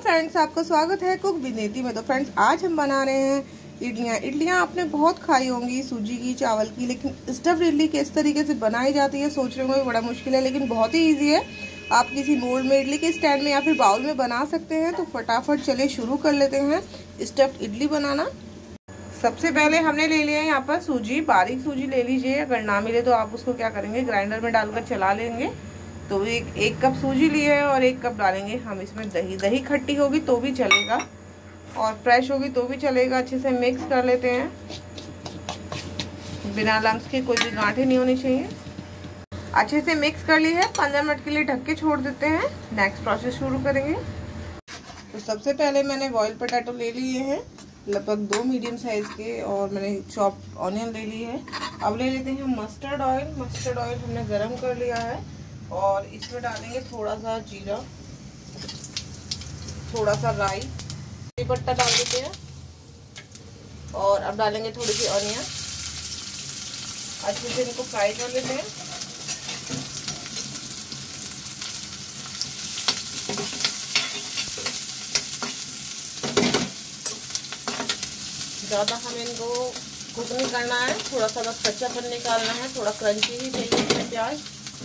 Friends, आपका स्वागत है कुक विनेती में। तो फ्रेंड्स, आज हम बना रहे हैं इडलियाँ। इडलियाँ आपने बहुत खाई होंगी सूजी की, चावल की, लेकिन स्टफ्ड इडली किस तरीके से बनाई जाती है सोच रहे होंगे बड़ा मुश्किल है, लेकिन बहुत ही ईजी है। आप किसी मोल्ड में, इडली के स्टैंड में या फिर बाउल में बना सकते हैं। तो फटाफट चले शुरू कर लेते हैं स्टफ्ड इडली बनाना। सबसे पहले हमने ले लिया है यहाँ पर सूजी, बारीक सूजी ले लीजिए। अगर ना मिले तो आप उसको क्या करेंगे, ग्राइंडर में डालकर चला लेंगे। तो एक कप सूजी लिए है और 1 कप डालेंगे हम इसमें दही। दही खट्टी होगी तो भी चलेगा और फ्रेश होगी तो भी चलेगा। अच्छे से मिक्स कर लेते हैं, बिना लम्स के, कोई भी गांठें नहीं होनी चाहिए। अच्छे से मिक्स कर ली है, 15 मिनट के लिए ढक के छोड़ देते हैं। नेक्स्ट प्रोसेस शुरू करेंगे। तो सबसे पहले मैंने बॉइल्ड पोटैटो ले लिए हैं, लगभग 2 मीडियम साइज के, और मैंने चॉप्ड ऑनियन ले ली है। अब ले लेते हैं मस्टर्ड ऑयल। मस्टर्ड ऑयल हमने गरम कर लिया है और इसमें डालेंगे थोड़ा सा जीरा, थोड़ा सा राई, पत्ता डाल देते हैं। और अब डालेंगे थोड़ी सी ऑनियन। अच्छे से इनको फ्राई कर लेते हैं। ज़्यादा हमें इनको कुक नहीं करना है, थोड़ा सा बस कच्चापन निकालना है। थोड़ा क्रंची ही चाहिए इसमें प्याज।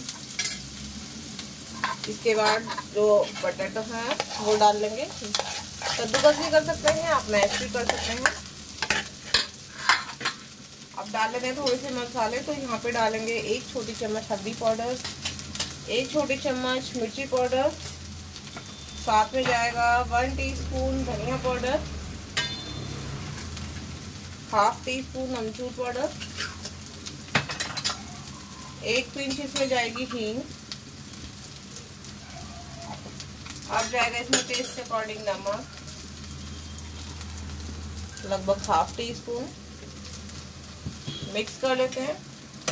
इसके बाद जो पोटैटो है वो डाल लेंगे। कद्दूकस भी कर सकते हैं, आप मैश भी कर सकते हैं। अब डाल लेते हैं थोड़े से मसाले। तो यहाँ पे डालेंगे 1 छोटी चम्मच हल्दी पाउडर, 1 छोटी चम्मच मिर्ची पाउडर, साथ में जाएगा 1 टीस्पून धनिया पाउडर, ½ टीस्पून अमचूर पाउडर, 1 पिंच इसमें जाएगी हींग। अब जाएगा इसमें टेस्ट के अकॉर्डिंग नमक, लगभग ½ टीस्पून। मिक्स कर लेते हैं।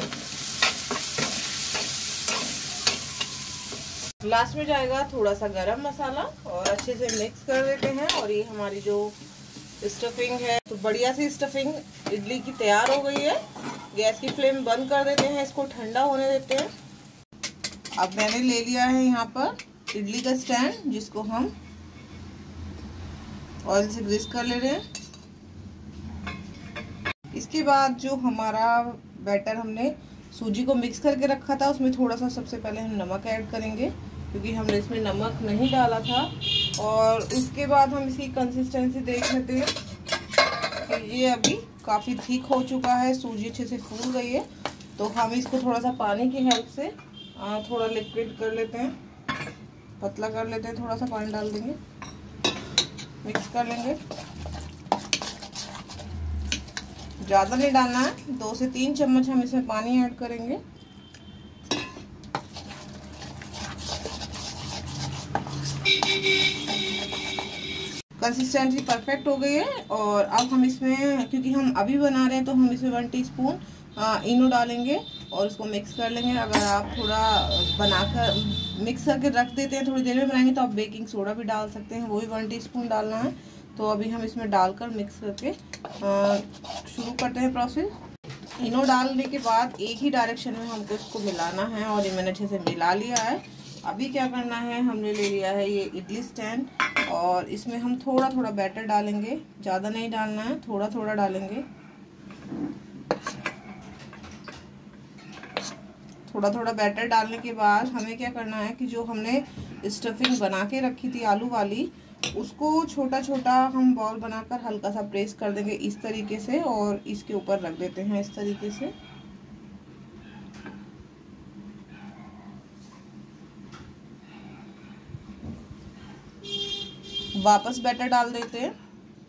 लास्ट में जाएगा थोड़ा सा गरम मसाला और अच्छे से मिक्स कर देते हैं। और ये हमारी जो स्टफिंग है, तो बढ़िया सी स्टफिंग इडली की तैयार हो गई है। गैस की फ्लेम बंद कर देते हैं, इसको ठंडा होने देते हैं। अब मैंने ले लिया है यहाँ पर इडली का स्टैंड, जिसको हम ऑयल से ग्रीस कर ले रहे हैं। इसके बाद जो हमारा बैटर हमने सूजी को मिक्स करके रखा था, उसमें थोड़ा सा सबसे पहले हम नमक ऐड करेंगे, क्योंकि हमने इसमें नमक नहीं डाला था। और उसके बाद हम इसकी कंसिस्टेंसी देख लेते हैं कि ये अभी काफ़ी थिक हो चुका है, सूजी अच्छे से फूल गई है। तो हम इसको थोड़ा सा पानी की हेल्प से थोड़ा लिक्विड कर लेते हैं, पतला कर लेते हैं। थोड़ा सा पानी डाल देंगे, मिक्स कर लेंगे। ज़्यादा नहीं डालना है, 2 से 3 चम्मच हम इसमें पानी ऐड करेंगे। कंसिस्टेंसी परफेक्ट हो गई है। और अब हम इसमें, क्योंकि हम अभी बना रहे हैं, तो हम इसमें 1 टीस्पून इनो डालेंगे और उसको मिक्स कर लेंगे। अगर आप थोड़ा बनाकर मिक्स करके रख देते हैं, थोड़ी देर में बनाएंगे, तो आप बेकिंग सोडा भी डाल सकते हैं, वो भी 1 टीस्पून डालना है। तो अभी हम इसमें डालकर मिक्स करके शुरू करते हैं प्रोसेस। इनो डालने के बाद एक ही डायरेक्शन में हमको इसको मिलाना है, और ये मैंने अच्छे से मिला लिया है। अभी क्या करना है, हमने ले लिया है ये इडली स्टैंड, और इसमें हम थोड़ा थोड़ा बैटर डालेंगे। ज़्यादा नहीं डालना है, थोड़ा थोड़ा डालेंगे। थोड़ा थोड़ा बैटर डालने के बाद हमें क्या करना है कि जो हमने स्टफिंग बना के रखी थी आलू वाली, उसको छोटा छोटा हम बॉल बनाकर हल्का सा प्रेस कर देंगे इस तरीके से, और इसके ऊपर रख देते हैं इस तरीके से। वापस बैटर डाल देते हैं।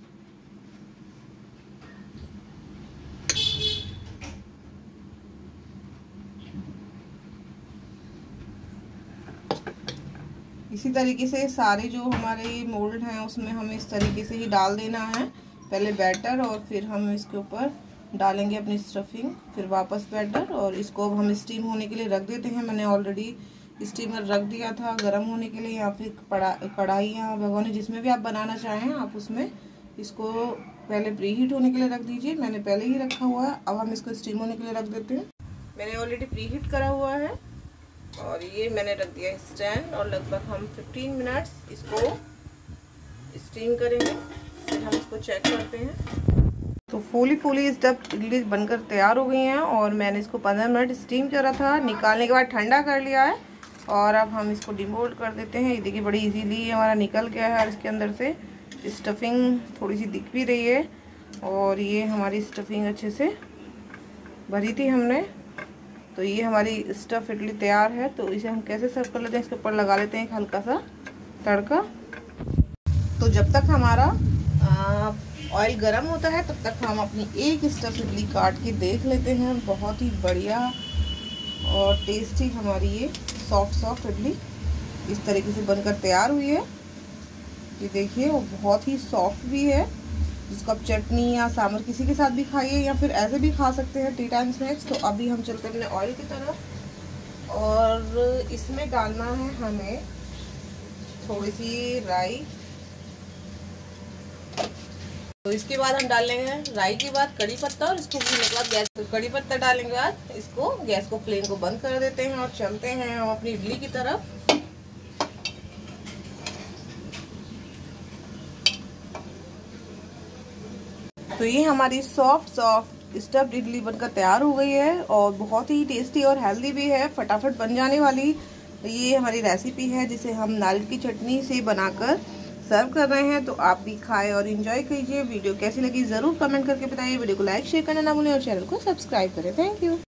इसी तरीके से सारे जो हमारे मोल्ड हैं उसमें हमें इस तरीके से ही डाल देना है। पहले बैटर और फिर हम इसके ऊपर डालेंगे अपनी स्टफिंग, फिर वापस बैटर, और इसको अब हम स्टीम होने के लिए रख देते हैं। मैंने ऑलरेडी स्टीमर रख दिया था गर्म होने के लिए, या फिर कढ़ाई या भगोनी, जिसमें भी आप बनाना चाहें आप उसमें इसको पहले प्री हीट होने के लिए रख दीजिए। मैंने पहले ही रखा हुआ है। अब हम इसको स्टीम होने के लिए रख देते हैं। मैंने ऑलरेडी प्री हीट करा हुआ है और ये मैंने रख दिया स्टैंड, और लगभग हम 15 मिनट्स इसको स्टीम करेंगे, फिर हम इसको चेक करते हैं। तो फूली स्टफ्ड इडली बनकर तैयार हो गई हैं और मैंने इसको 15 मिनट स्टीम करा था। निकालने के बाद ठंडा कर लिया है और अब हम इसको डिमोल्ड कर देते हैं। ये देखिए बड़ी इजीली हमारा निकल गया है और इसके अंदर से स्टफिंग थोड़ी सी दिख भी रही है और ये हमारी स्टफिंग अच्छे से भरी थी हमने। तो ये हमारी स्टफ इडली तैयार है। तो इसे हम कैसे सर्व कर लेते हैं, इसके ऊपर लगा लेते हैं एक हल्का सा तड़का। तो जब तक हमारा ऑयल गरम होता है तब तक हम अपनी एक स्टफ इडली काट के देख लेते हैं। बहुत ही बढ़िया और टेस्टी हमारी ये सॉफ्ट इडली इस तरीके से बनकर तैयार हुई है। ये देखिए वो बहुत ही सॉफ्ट भी है, जिसको आप चटनी या सांभर किसी के साथ भी खाइए या फिर ऐसे भी खा सकते हैं टी टाइम स्नैक्स। तो अभी हम चलते हैं अपने ऑयल की तरफ और इसमें डालना है हमें थोड़ी सी राई। तो इसके बाद हम डाल लेंगे राई के बाद कड़ी पत्ता और इसको भूनने के बाद गैस कड़ी पत्ता डालने के बाद इसको गैस को फ्लेम को बंद कर देते हैं और चलते हैं हम अपनी इडली की तरफ। तो ये हमारी सॉफ्ट स्टफ्ड इडली बनकर तैयार हो गई है और बहुत ही टेस्टी और हेल्दी भी है, फटाफट बन जाने वाली ये हमारी रेसिपी है जिसे हम नारियल की चटनी से बनाकर सर्व कर रहे हैं। तो आप भी खाएं और एंजॉय कीजिए। वीडियो कैसी लगी ज़रूर कमेंट करके बताइए। वीडियो को लाइक शेयर करना ना भूलें और चैनल को सब्सक्राइब करें। Thank you.